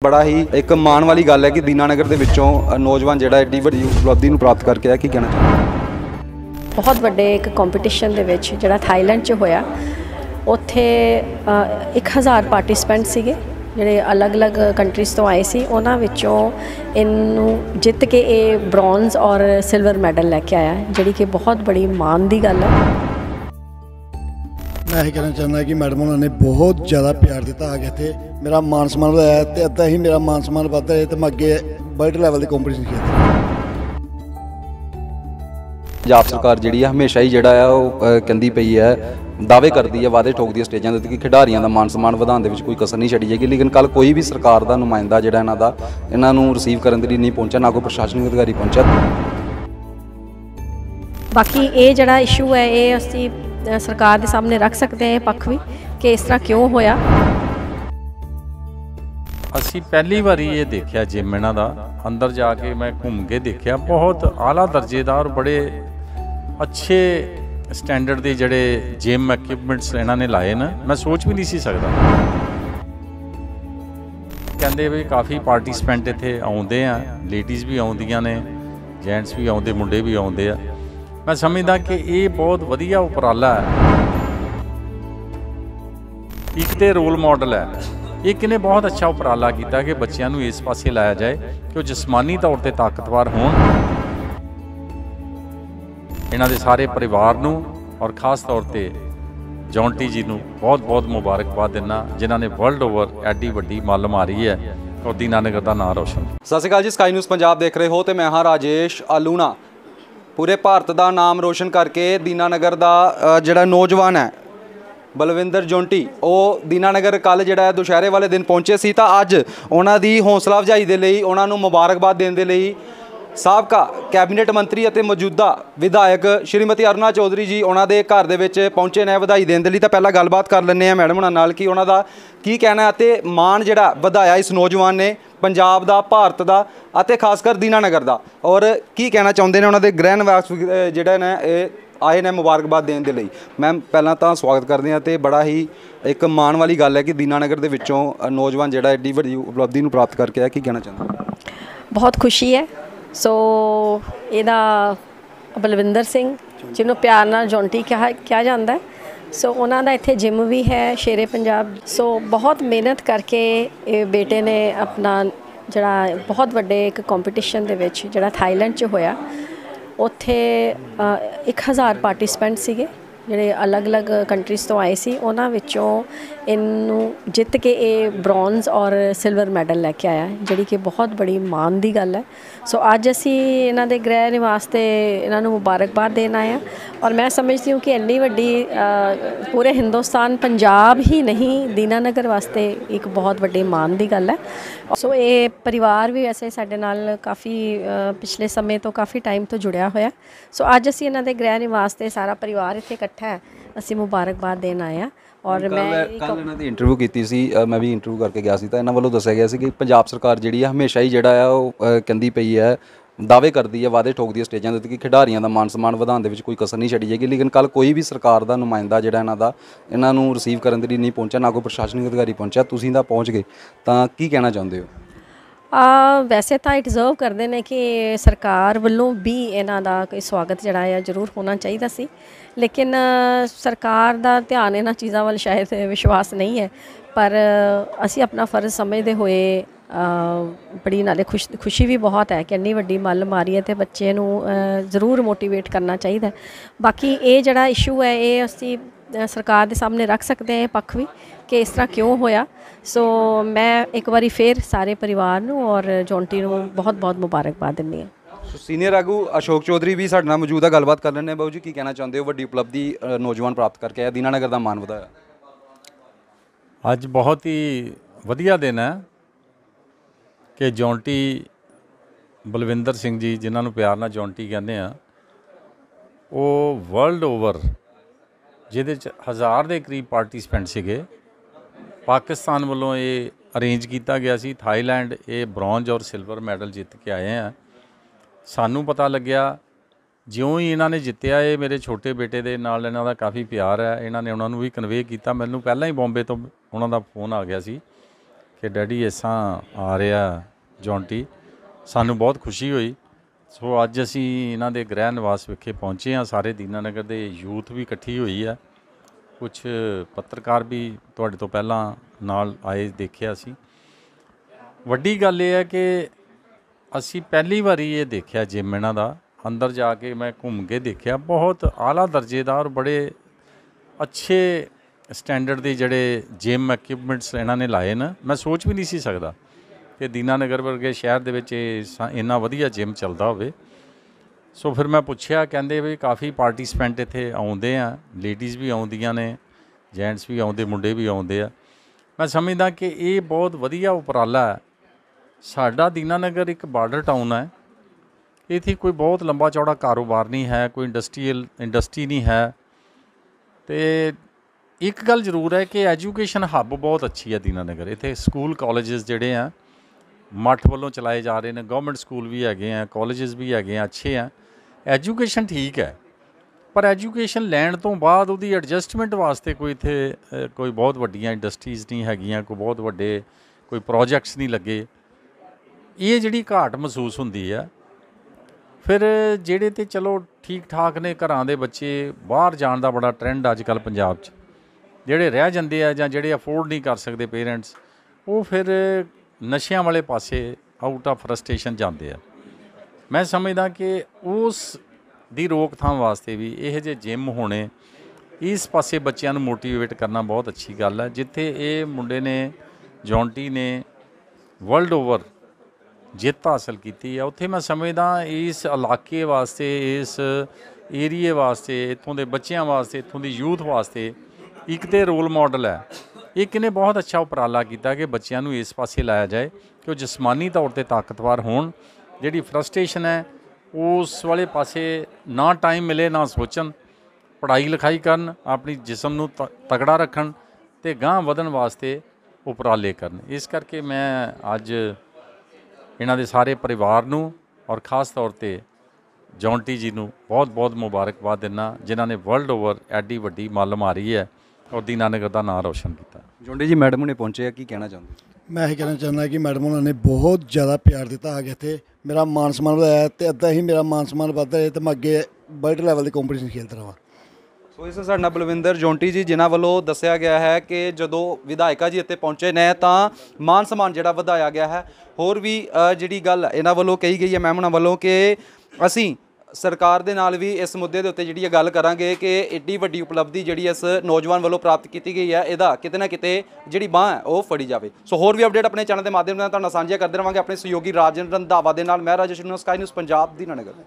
बड़ा ही एक माण वाली गल है कि दीनानगर दे विचों नौजवान जिहड़ा एड्डी वड्डी उपलब्धि नूं प्राप्त करके आया, की कहना चाहुंदा? बहुत वड्डे एक कंपीटिशन दे विच जिहड़ा थाईलैंड च होया, उत्थे 1000 पार्टिसिपेंट सीगे ਜਿਹੜੇ ਅਲੱਗ-ਅਲੱਗ ਕੰਟਰੀਜ਼ ਤੋਂ ਆਏ ਸੀ। ਉਹਨਾਂ ਵਿੱਚੋਂ ਇਹਨੂੰ ਜਿੱਤ ਕੇ ਇਹ ਬ੍ਰੌਂਜ਼ ਔਰ ਸਿਲਵਰ ਮੈਡਲ ਲੈ ਕੇ ਆਇਆ, ਜਿਹੜੀ ਕਿ ਬਹੁਤ ਬੜੀ ਮਾਣ ਦੀ ਗੱਲ ਹੈ। मैं यही कहना चाहता कि मैडम उन्होंने बहुत ज़्यादा प्यार दिता आगे थे, मेरा मान सम्मान बढ़ाया तो अद्धा ही मेरा मान सम्मान बढ़ता है तो मैं अगे वर्ल्ड लैवल की कॉम्पीटिशन खेलता। पंजाब सरकार जिहड़ी है हमेशा ही जिहड़ा है वो कहंदी पई है, दावे करती है, वादे ठोकती है स्टेजां ते कि खिडारियां दा मान सम्मान वधाउण दे विच कोई कसर नहीं छड्डी जाएगी। लेकिन कल कोई भी सरकार दा नुमाइंदा जिहड़ा इन्हां नूं रिसीव करन दे लई नहीं पहुंचा, ना कोई प्रशासनिक अधिकारी पहुंचा। बाकी ये जिहड़ा इशू है ये असीं सरकार के सामने रख सकते हैं पक्ष भी कि इस तरह क्यों होया। असी पहली बारी ये देखा जिम इन्हां दा, अंदर जाके मैं घूम के देखा, बहुत आला दर्जे का और बड़े अच्छे स्टैंडर्ड के जड़े जिम इक्विपमेंट्स इन्हां ने लाए ना, मैं सोच भी नहीं सी सकदा। कहंदे भी काफ़ी पार्टिसिपेंट इत्थे आउंदे आ, लेडीज़ भी आउंदियां ने, जेंट्स भी आउंदे, मुंडे भी आउंदे आ। मैं समझदा कि ये बहुत वधिया उपराला है, एक तो रोल मॉडल है। एक इन्हें बहुत अच्छा उपराला किया कि बच्चों को इस पासे लाया जाए कि वो जिसमानी तौर पर ताकतवर हों। इन्हां दे सारे परिवार नूं और खास तौर पर जॉन्टी जी नूं बहुत बहुत मुबारकबाद दिना, जिन्हां ने वर्ल्ड ओवर एडी वड्डी मल मारी है और दीनानगर का नाम रोशन। सत श्री अकाल जी, स्काई न्यूज़ पंजाब देख रहे हो तो मैं हाँ राजेश आलूणा। पूरे भारत का नाम रोशन करके दीनानगर का जिहड़ा नौजवान है बलविंदर जोंटी, वो दीनानगर कल जिहड़ा दुशहरे वाले दिन पहुंचे सी, तो अज उन्हां दी हौसला अफजाई दे लई, उन्हां नूं मुबारकबाद देण दे लई साबका कैबिनेट मंत्री और मौजूदा विधायक श्रीमती अरुणा चौधरी जी उन्होंने घर दे विच पहुंचे ने बधाई देने के लिए। तो पहला गलबात कर लें मैडम उन्होंने नाल कि उन्हों का की कहना है, मान जिहड़ा वधाया इस नौजवान ने पंजाब का, भारत का और खासकर दीनानगर का, और की कहना चाहते हैं उन्होंने गृह निवास जिहड़े ने आए ने मुबारकबाद देने के लिए। मैम पहला तो स्वागत करते हैं, तो बड़ा ही एक मान वाली गल है कि दीनानगर के विचों नौजवान जिहड़ा एड्डी वड्डी उपलब्धि नूं प्राप्त करके आया, की कहना चाहते? बहुत खुशी है। सो ਇਹਦਾ ਬਲਵਿੰਦਰ ਸਿੰਘ ਜਿਹਨੂੰ ਪਿਆਰ ਨਾਲ ਜੌਂਟੀ ਕਿਹਾ ਜਾਂਦਾ ਹੈ, ਸੋ ਉਹਨਾਂ ਦਾ ਇੱਥੇ ਜਿਮ ਵੀ ਹੈ ਸ਼ੇਰੇ ਪੰਜਾਬ। ਸੋ ਬਹੁਤ ਮਿਹਨਤ ਕਰਕੇ ਇਹ ਬੇਟੇ ਨੇ ਆਪਣਾ ਜਿਹੜਾ ਬਹੁਤ ਵੱਡੇ ਇੱਕ ਕੰਪੀਟੀਸ਼ਨ ਦੇ ਵਿੱਚ ਜਿਹੜਾ ਥਾਈਲੈਂਡ 'ਚ ਹੋਇਆ, ਉੱਥੇ 1000 ਪਾਰਟਿਸਪੈਂਟ ਸੀਗੇ ਜਿਹੜੇ ਅਲੱਗ-ਅਲੱਗ ਕੰਟਰੀਜ਼ ਤੋਂ ਆਏ ਸੀ। ਉਹਨਾਂ ਵਿੱਚੋਂ ਇਹਨੂੰ ਜਿੱਤ ਕੇ ਇਹ ਬ੍ਰੌਂਜ਼ ਔਰ ਸਿਲਵਰ ਮੈਡਲ ਲੈ ਕੇ ਆਇਆ, ਜਿਹੜੀ ਕਿ ਬਹੁਤ ਬੜੀ ਮਾਣ ਦੀ ਗੱਲ ਹੈ। ਸੋ ਅੱਜ ਅਸੀਂ ਇਹਨਾਂ ਦੇ ਗ੍ਰਹਿ ਨਿਵਾਸ 'ਤੇ ਇਹਨਾਂ ਨੂੰ ਮੁਬਾਰਕਬਾਦ ਦੇਣ ਆਏ ਹਾਂ, ਔਰ ਮੈਂ ਸਮਝਦੀ ਹਾਂ ਕਿ ਇੰਨੀ ਵੱਡੀ ਪੂਰੇ ਹਿੰਦੁਸਤਾਨ, ਪੰਜਾਬ ਹੀ ਨਹੀਂ, ਦੀਨਾਨਗਰ ਵਾਸਤੇ ਇੱਕ ਬਹੁਤ ਵੱਡੀ ਮਾਣ ਦੀ ਗੱਲ ਹੈ। ਸੋ ਇਹ ਪਰਿਵਾਰ ਵੀ ਵੈਸੇ ਸਾਡੇ ਨਾਲ ਕਾਫੀ ਪਿਛਲੇ ਸਮੇਂ ਤੋਂ ਕਾਫੀ ਟਾਈਮ ਤੋਂ ਜੁੜਿਆ ਹੋਇਆ। ਸੋ ਅੱਜ ਅਸੀਂ ਇਹਨਾਂ ਦੇ ਗ੍ਰਹਿ ਨਿਵਾਸ 'ਤੇ ਸਾਰਾ ਪਰਿਵਾਰ ਇੱਥੇ ਇਕੱਠਾ ਹੈ, ਅਸੀਂ ਮੁਬਾਰਕਬਾਦ ਦੇਣ ਆਏ ਹਾਂ। और मैं कल इन्हों की इंटरव्यू की सी, मैं भी इंटरव्यू करके गया सी, तो इन्हों वालों दस्या गया सी कि पंजाब सरकार जिहड़ी है हमेशा ही जिहड़ा है वो कहंदी पई है, दावे करती है, वादे ठोकती है स्टेजां ते कि खिडारियां दा मान सम्मान वधाउण दे विच कोई कसर नहीं छड्डी जाएगी। लेकिन कल कोई भी सरकार का नुमाइंदा जिहड़ा इन्हां नूं रिसीव करन दे लई नहीं पहुंचा, ना कोई प्रशासनिक अधिकारी पहुंचा। तुसीं तां पहुंच गए, तां की कहना चाहुंदे हो? वैसे तो डिज़र्व करते हैं कि सरकार वालों भी इन्हां दा कोई स्वागत जिहड़ा है जरूर होना चाहिए सी, लेकिन सरकार का ध्यान इन्हां चीज़ों वाल शायद विश्वास नहीं है। पर असी अपना फ़र्ज समझते हुए बड़ी नाले खुशी भी बहुत है कि इन्नी वड्डी मल मारी है, तो बच्चे नूं जरूर मोटिवेट करना चाहिए। बाकी ये जिहड़ा इशू है ये असी सरकार के सामने रख सकते हैं पक्ष भी कि इस तरह क्यों होया। सो मैं एक बारी फिर सारे परिवार नूं और जॉन्टी नूं बहुत बहुत मुबारकबाद दिंदी हां। सीनियर आगू अशोक चौधरी भी साडे नाल मौजूद है, गलबात कर लैंदे। बाबू जी की कहना चाहते हो, वड्डी उपलब्धि नौजवान प्राप्त करके आया, दीनानगर का मान वधाया? अज बहुत ही वधिया दिन है कि जॉन्टी बलविंदर सिंह जी, जिन्होंने प्यार नाल जॉन्टी कहते हैं, वो वर्ल्ड ओवर जिहदे च 1000 के करीब पार्टिसिपेंट सीगे, पाकिस्तान वालों ये अरेंज किया गया सी, थाईलैंड ये ब्रॉन्ज और सिल्वर मैडल जित के आए हैं। सानू पता लग्या ज्यों ही इन्होंने जितया, ये मेरे छोटे बेटे के नाल इन्हां दा काफ़ी प्यार है, इन्होंने उन्होंने भी कन्वे किया। मैनू पहला ही बॉम्बे तो उन्हों का फोन आ गया सी ਕਿ ਡੈਡੀ ਇਸਾਂ ਆ ਰਿਹਾ ਜੌਂਟੀ, ਸਾਨੂੰ ਬਹੁਤ ਖੁਸ਼ੀ ਹੋਈ। ਸੋ ਅੱਜ ਅਸੀਂ ਇਹਨਾਂ ਦੇ ਗ੍ਰਹਿ ਨਿਵਾਸ ਵਿਖੇ ਪਹੁੰਚੇ ਹਾਂ। ਸਾਰੇ ਦੀਨਾਨਗਰ ਦੇ ਯੂਥ ਵੀ ਇਕੱਠੀ ਹੋਈ ਹੈ, ਕੁਛ ਪੱਤਰਕਾਰ ਵੀ ਤੁਹਾਡੇ ਤੋਂ ਪਹਿਲਾਂ ਨਾਲ ਆਏ ਦੇਖਿਆ ਸੀ। ਵੱਡੀ ਗੱਲ ਇਹ ਹੈ ਕਿ ਅਸੀਂ ਪਹਿਲੀ ਵਾਰੀ ਇਹ ਦੇਖਿਆ ਜਿਮ ਇਹਨਾਂ ਦਾ। ਅੰਦਰ ਜਾ ਕੇ ਮੈਂ ਘੁੰਮ ਕੇ ਦੇਖਿਆ, ਬਹੁਤ ਆਲਾ ਦਰਜੇ ਦਾ ਔਰ ਬੜੇ ਅੱਛੇ ਸਟੈਂਡਰਡ ਦੇ ਜਿਹੜੇ ਜਿਮ ਇਕਵਿਪਮੈਂਟਸ ਇਹਨਾਂ ਨੇ ਲਾਏ ਨੇ। ਮੈਂ ਸੋਚ ਵੀ ਨਹੀਂ ਸੀ ਸਕਦਾ ਕਿ ਦੀਨਾਨਗਰ ਵਰਗੇ ਸ਼ਹਿਰ ਦੇ ਵਿੱਚ ਇੰਨਾ ਵਧੀਆ ਜਿਮ ਚੱਲਦਾ ਹੋਵੇ। ਸੋ ਫਿਰ ਮੈਂ ਪੁੱਛਿਆ, ਕਹਿੰਦੇ ਵੀ ਕਾਫੀ ਪਾਰਟੀਸਪੈਂਟ ਇੱਥੇ ਆਉਂਦੇ ਆ, ਲੇਡੀਜ਼ ਵੀ ਆਉਂਦੀਆਂ ਨੇ, ਜੈਂਟਸ ਵੀ ਆਉਂਦੇ, ਮੁੰਡੇ ਵੀ ਆਉਂਦੇ ਆ। ਮੈਂ ਸਮਝਦਾ ਕਿ ਇਹ ਬਹੁਤ ਵਧੀਆ ਉਪਰਾਲਾ ਹੈ। ਸਾਡਾ ਦੀਨਾਨਗਰ ਇੱਕ ਬਾਰਡਰ ਟਾਊਨ ਹੈ, ਇੱਥੇ ਕੋਈ ਬਹੁਤ ਲੰਬਾ ਚੌੜਾ ਕਾਰੋਬਾਰ ਨਹੀਂ ਹੈ, ਕੋਈ ਇੰਡਸਟਰੀ ਨਹੀਂ ਹੈ। ਅਤੇ ਇੱਕ ਗੱਲ ਜ਼ਰੂਰ ਹੈ ਕਿ ਐਜੂਕੇਸ਼ਨ ਹੱਬ ਬਹੁਤ ਅੱਛੀ ਹੈ ਦੀਨਾਨਗਰ। ਇੱਥੇ ਸਕੂਲ ਕਾਲਜਸ ਜਿਹੜੇ ਆ ਮੱਠ ਵੱਲੋਂ ਚਲਾਏ ਜਾ ਰਹੇ ਨੇ, ਗਵਰਨਮੈਂਟ ਸਕੂਲ ਵੀ ਹੈਗੇ ਆ, ਕਾਲਜਸ ਵੀ ਹੈਗੇ ਆ, ਅੱਛੇ ਆ। ਐਜੂਕੇਸ਼ਨ ਠੀਕ ਹੈ, ਪਰ ਐਜੂਕੇਸ਼ਨ ਲੈਣ ਤੋਂ ਬਾਅਦ ਉਹਦੀ ਐਡਜਸਟਮੈਂਟ ਵਾਸਤੇ ਕੋਈ ਇੱਥੇ ਕੋਈ ਬਹੁਤ ਵੱਡੀਆਂ ਇੰਡਸਟਰੀਜ਼ ਨਹੀਂ ਹੈਗੀਆਂ, ਕੋਈ ਬਹੁਤ ਵੱਡੇ ਕੋਈ ਪ੍ਰੋਜੈਕਟਸ ਨਹੀਂ ਲੱਗੇ। ਇਹ ਜਿਹੜੀ ਘਾਟ ਮਹਿਸੂਸ ਹੁੰਦੀ ਆ। ਫਿਰ ਜਿਹੜੇ ਤਾਂ ਚਲੋ ਠੀਕ ਠਾਕ ਨੇ ਘਰਾਂ ਦੇ ਬੱਚੇ, ਬਾਹਰ ਜਾਣ ਦਾ ਬੜਾ ਟਰੈਂਡ ਅੱਜ ਕੱਲ੍ਹ ਪੰਜਾਬ 'ਚ, ਜਿਹੜੇ ਰਹਿ ਜਾਂਦੇ ਆ ਜਾਂ ਜਿਹੜੇ ਅਫੋਰਡ ਨਹੀਂ ਕਰ ਸਕਦੇ ਪੇਰੈਂਟਸ, ਉਹ ਫਿਰ ਨਸ਼ਿਆਂ ਵਾਲੇ ਪਾਸੇ ਆਊਟ ਆਫ ਫਰਸਟ੍ਰੇਸ਼ਨ ਜਾਂਦੇ ਆ। ਮੈਂ ਸਮਝਦਾ ਕਿ ਉਸ ਦੀ ਰੋਕਥਾਮ ਵਾਸਤੇ ਵੀ ਇਹੋ ਜਿਹੇ ਜਿਮ ਹੋਣੇ, ਇਸ ਪਾਸੇ ਬੱਚਿਆਂ ਨੂੰ ਮੋਟੀਵੇਟ ਕਰਨਾ ਬਹੁਤ ਅੱਛੀ ਗੱਲ ਹੈ। ਜਿੱਥੇ ਇਹ ਮੁੰਡੇ ਨੇ, ਜੌਂਟੀ ਨੇ ਵਰਲਡ ਓਵਰ ਜਿੱਤ ਹਾਸਲ ਕੀਤੀ ਹੈ, ਉੱਥੇ ਮੈਂ ਸਮਝਦਾ ਇਸ ਇਲਾਕੇ ਵਾਸਤੇ, ਇਸ ਏਰੀਏ ਵਾਸਤੇ, ਇੱਥੋਂ ਦੇ ਬੱਚਿਆਂ ਵਾਸਤੇ, ਇੱਥੋਂ ਦੀ ਯੂਥ ਵਾਸਤੇ ਇੱਕ ਤਾਂ ਰੋਲ ਮਾਡਲ ਹੈ। ਇੱਕ ਇਹਨੇ ਬਹੁਤ ਅੱਛਾ ਉਪਰਾਲਾ ਕੀਤਾ ਕਿ ਬੱਚਿਆਂ ਨੂੰ ਇਸ ਪਾਸੇ ਲਾਇਆ ਜਾਏ ਕਿ ਉਹ ਜਿਸਮਾਨੀ ਤੌਰ 'ਤੇ ਤਾਕਤਵਰ ਹੋਣ। ਜਿਹੜੀ ਫਰਸਟ੍ਰੇਸ਼ਨ ਹੈ ਉਸ ਵਾਲੇ ਪਾਸੇ ਨਾ ਟਾਈਮ ਮਿਲੇ, ਨਾ ਸੋਚਣ, ਪੜ੍ਹਾਈ ਲਿਖਾਈ ਕਰਨ, ਆਪਣੀ ਜਿਸਮ ਨੂੰ ਤਗੜਾ ਰੱਖਣ ਅਤੇ ਗਾਂਹ ਵਧਣ ਵਾਸਤੇ ਉਪਰਾਲੇ ਕਰਨ। ਇਸ ਕਰਕੇ ਮੈਂ ਅੱਜ ਇਹਨਾਂ ਦੇ ਸਾਰੇ ਪਰਿਵਾਰ ਨੂੰ ਔਰ ਖ਼ਾਸ ਤੌਰ 'ਤੇ ਜੌਂਟੀ ਜੀ ਨੂੰ ਬਹੁਤ ਬਹੁਤ ਮੁਬਾਰਕਬਾਦ ਦਿੰਦਾ, ਜਿਨ੍ਹਾਂ ਨੇ ਵਰਲਡ ਓਵਰ ਐਡੀ ਵੱਡੀ ਮੱਲ ਮਾਰੀ ਹੈ ਔਰ ਦੀਨਾਨਗਰ ਦਾ ਨਾਂ ਰੋਸ਼ਨ ਕੀਤਾ। ਜੌਂਟੀ ਜੀ, ਮੈਡਮ ਨੇ ਪਹੁੰਚੇ ਆ, ਕੀ ਕਹਿਣਾ ਚਾਹੁੰਦੇ? ਮੈਂ ਇਹ ਕਹਿਣਾ ਚਾਹੁੰਦਾ ਕਿ ਮੈਡਮ ਉਹਨਾਂ ਨੇ ਬਹੁਤ ਜ਼ਿਆਦਾ ਪਿਆਰ ਦਿੱਤਾ ਆ ਕੇ ਇੱਥੇ, ਮੇਰਾ ਮਾਨ ਸਨਮਾਨ ਵਧਾਇਆ ਅਤੇ ਇੱਦਾਂ ਹੀ ਮੇਰਾ ਮਾਨ ਸਨਮਾਨ ਵੱਧਦਾ ਰਹੇ ਅਤੇ ਮੈਂ ਅੱਗੇ ਵਰਲਡ ਲੈਵਲ ਦੇ ਕੰਪੀਟੀਸ਼ਨ ਖੇਡਦਾ ਰਹਾਂ। ਸੋ ਇਸ ਸਾਡੇ ਨਾਲ ਬਲਵਿੰਦਰ ਜੌਂਟੀ ਜੀ, ਜਿਨ੍ਹਾਂ ਵੱਲੋਂ ਦੱਸਿਆ ਗਿਆ ਹੈ ਕਿ ਜਦੋਂ ਵਿਧਾਇਕਾ ਜੀ ਇੱਥੇ ਪਹੁੰਚੇ ਨੇ ਤਾਂ ਮਾਨ ਸਨਮਾਨ ਜਿਹੜਾ ਵਧਾਇਆ ਗਿਆ ਹੈ। ਹੋਰ ਵੀ ਜਿਹੜੀ ਗੱਲ ਇਹਨਾਂ ਵੱਲੋਂ ਕਹੀ ਗਈ ਹੈ ਮੈਮ ਉਹਨਾਂ ਵੱਲੋਂ ਕਿ ਅਸੀਂ ਸਰਕਾਰ ਦੇ ਨਾਲ ਵੀ ਇਸ ਮੁੱਦੇ ਦੇ ਉੱਤੇ ਜਿਹੜੀ ਇਹ ਗੱਲ ਕਰਾਂਗੇ ਕਿ ਏਡੀ ਵੱਡੀ ਉਪਲਬਧੀ ਜਿਹੜੀ ਇਸ ਨੌਜਵਾਨ ਵੱਲੋਂ ਪ੍ਰਾਪਤ ਕੀਤੀ ਗਈ ਹੈ, ਇਹਦਾ ਕਿਤੇ ਨਾ ਕਿਤੇ ਜਿਹੜੀ ਬਾਂਹ ਹੈ ਉਹ ਫੜੀ ਜਾਵੇ। ਸੋ ਹੋਰ ਵੀ ਅਪਡੇਟ ਆਪਣੇ ਚੈਨਲ ਦੇ ਮਾਧਿਅਮ ਨਾਲ ਤੁਹਾਨੂੰ ਸਾਂਝੀਆਂ ਕਰਦੇ ਰਹਾਂਗੇ ਆਪਣੇ ਸਹਿਯੋਗੀ ਰਾਜਨ ਰੰਧਾਵਾ ਦੇ ਨਾਲ। ਮੈਂ ਰਾਜੇਸ਼, ਸਕਾਈ ਨਿਊਜ਼ ਪੰਜਾਬ, ਦੀਨਾਨਗਰ।